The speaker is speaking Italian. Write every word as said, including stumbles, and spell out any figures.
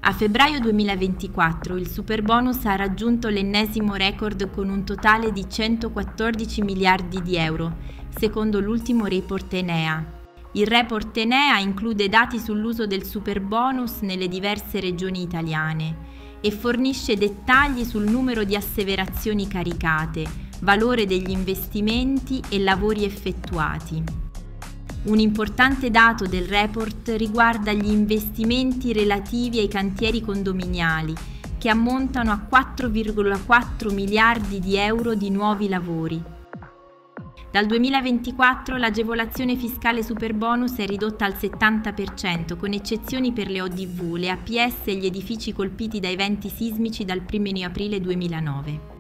A febbraio duemilaventiquattro il Superbonus ha raggiunto l'ennesimo record con un totale di centoquattordici miliardi di euro, secondo l'ultimo report Enea. Il report Enea include dati sull'uso del Superbonus nelle diverse regioni italiane e fornisce dettagli sul numero di asseverazioni caricate, valore degli investimenti e lavori effettuati. Un importante dato del report riguarda gli investimenti relativi ai cantieri condominiali, che ammontano a quattro virgola quattro miliardi di euro di nuovi lavori. Dal duemilaventiquattro l'agevolazione fiscale Superbonus è ridotta al settanta per cento, con eccezioni per le O D V, le A P S e gli edifici colpiti da eventi sismici dal primo aprile duemilanove.